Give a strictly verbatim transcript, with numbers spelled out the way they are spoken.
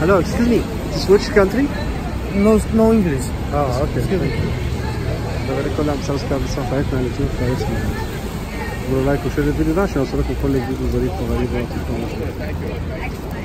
Hello, excuse me. This which country? No, no English. اه اوكي. ده كل عم سبسكرايب للصفحه بتاعتنا على اليوتيوب كويسه. اعملوا لايك وشير الفيديو ده عشان يوصلكم كل جديد وظريف وغريب ولطيف وممتع.